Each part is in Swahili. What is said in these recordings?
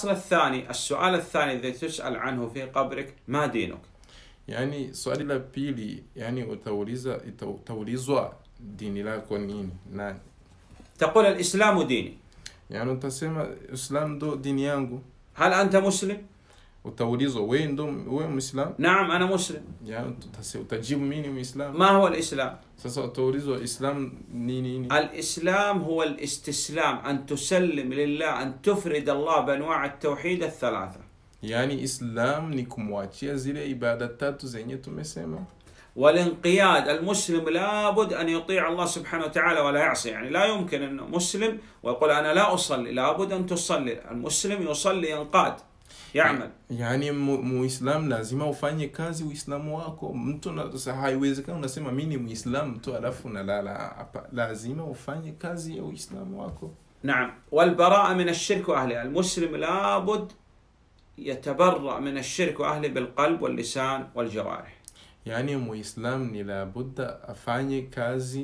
الأصل الثاني، السؤال الثاني الذي تسأل عنه في قبرك: ما دينك؟ Yani swali la pili, yani utaulizwa dini lako nini? Nani? تقول الإسلام ديني. Yani utasema Islam ndo dini yangu. هل أنت مسلم؟ Utaulizwa wewe Muislam? نعم أنا مسلم. Yani utajibu mimi ni Muislam. ما هو الإسلام؟ Sasa utaulizwa Islam nini? الإسلام هو الاستسلام، أن تسلم لله، أن تفرد الله بأنواع التوحيد الثلاثة. Yani Islam ni kumwachia zile ibada tatu zenye tumesema. والانقياد، المسلم لابد أن يطيع الله سبحانه وتعالى ولا يعصي، يعني لا يمكن أن مسلم ويقول أنا لا أصلي، لابد أن تصلي. المسلم يصلي ينقاد يعمل. Yani Muislam lazima ufanye kazi Uislamu wako. Mtu haiwezekani unasema mimi ni Muislam tu alafu unalala. Hapa lazima ufanye kazi ya Uislamu wako. نعم. والبراءة من الشرك وأهله، المسلم لابد يتبرأ من الشرك وأهله بالقلب واللسان والجوارح. Yani Muislam ni labudda afanye kazi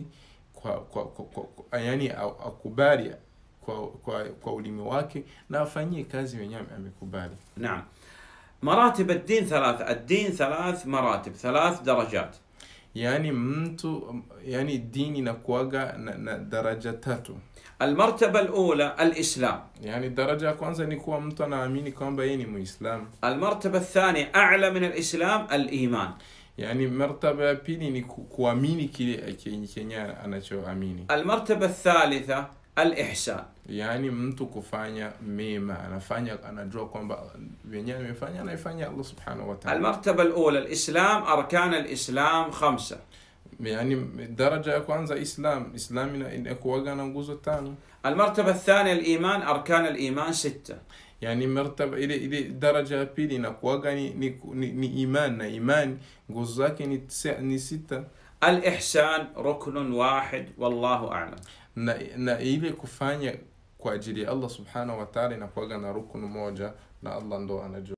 yani akubali kwa ulimi wake na afanyie kazi wenyewe amekubali. نعم. مراتب الدين ثلاثة، الدين ثلاث مراتب، ثلاث درجات. Yani mtu yani dini inakuaga na daraja tatu. المرتبة الأولى الإسلام. Yani daraja ya kwanza ni kuwa mtu anaamini kwamba yeye ni Muislam. المرتبة الثانية أعلى من الإسلام الإيمان. Yani martaba ya pili ni kuamini kile kenye anachoamini. المرتبة الثالثة الإحسان. Yani mtu kufanya mema, anajua kwamba wenyewe amefanya anaifanya Allah subhanahu wa ta'ala. المرتبة الأولى الإسلام، أركان الإسلام 5. Yani daraja ya kwanza Islam inakuwa na nguzo 5. المرتبة الثانية الإيمان، أركان الإيمان 6. Yani martaba ile daraja ya pili inakuwa ni iman, na imani nguzo zake ni 6. الإحسان ركن واحد والله أعلم. na ile kufanya kwa ajili ya Allah subhanahu wa ta'ala inakuwa na rukunu moja na Allah ndo anajua.